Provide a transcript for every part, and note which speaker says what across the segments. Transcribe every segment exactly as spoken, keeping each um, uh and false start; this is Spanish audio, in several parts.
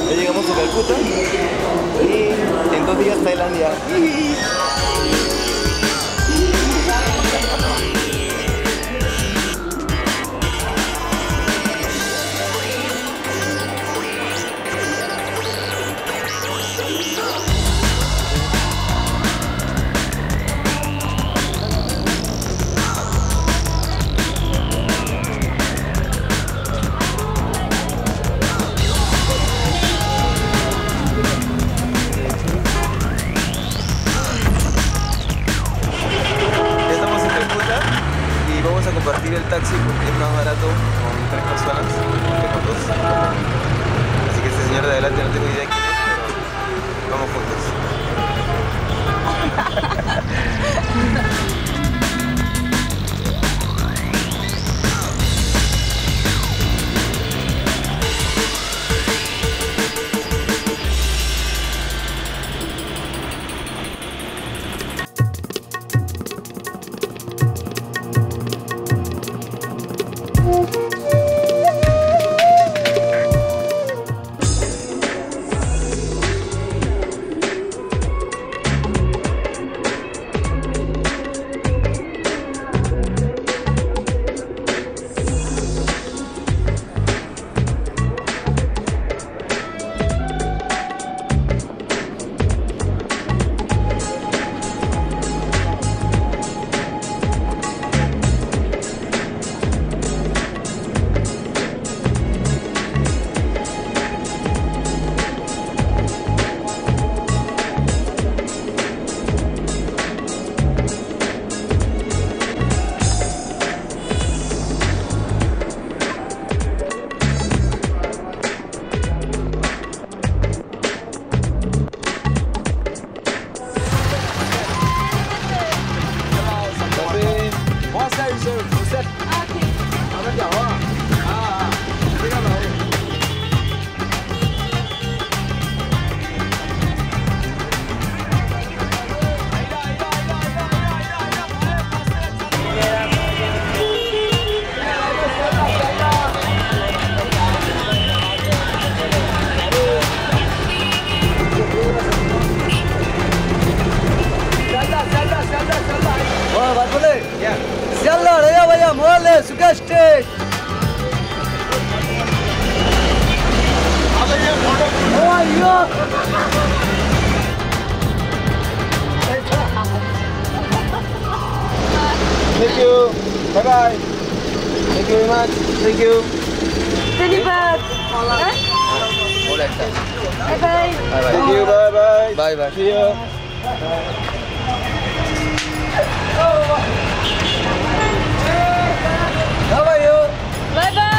Speaker 1: Ya llegamos a Calcuta y en dos días Tailandia. Compartir el taxi porque es más barato con tres personas que con dos. Así que este señor de adelante no tengo idea quién es, pero vamos juntos. Thank you. Bye bye. Thank you very much. Thank you.
Speaker 2: Terlibat.
Speaker 1: Boleh.
Speaker 2: Bye bye.
Speaker 1: Bye bye.
Speaker 3: Thank you. Bye bye.
Speaker 1: Bye bye.
Speaker 3: See you.
Speaker 1: How are you?
Speaker 2: Bye bye.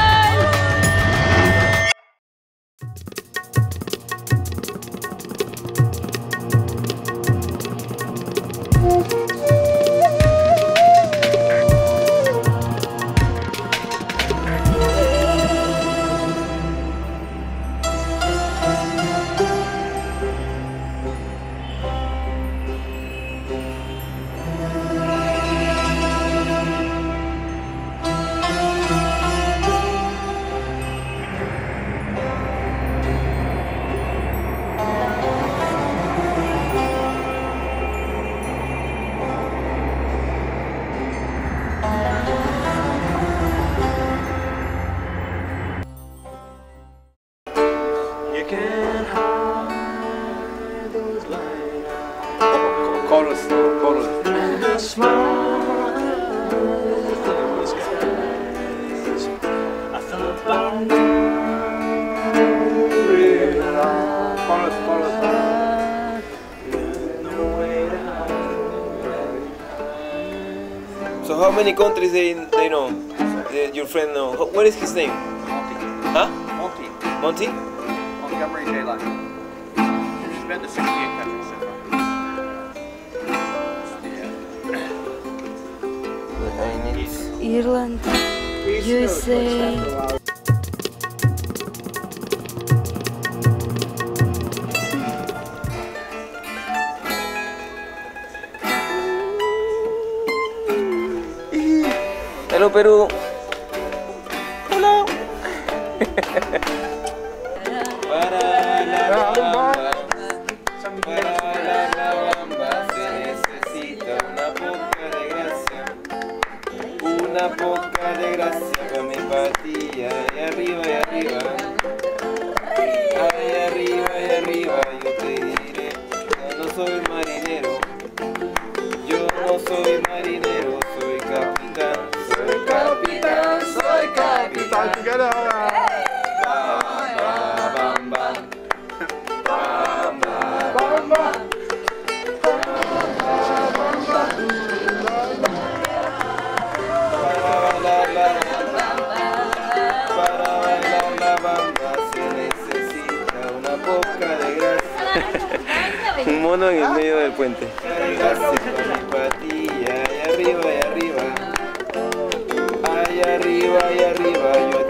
Speaker 3: Chorus, chorus. Chorus, chorus.
Speaker 1: So how many countries they they know? Uh, your friend know? How- What is his name?
Speaker 3: Monty.
Speaker 1: Huh?
Speaker 3: Monty.
Speaker 1: Monty?
Speaker 3: Montgomery J-Line. He's been to sixty-eight countries so far.
Speaker 2: Ireland, U S A.
Speaker 1: Hello, Peru. Hello.
Speaker 4: All together.
Speaker 1: Un mono en el medio del puente.
Speaker 5: Allá arriba, allá arriba, allá arriba, yo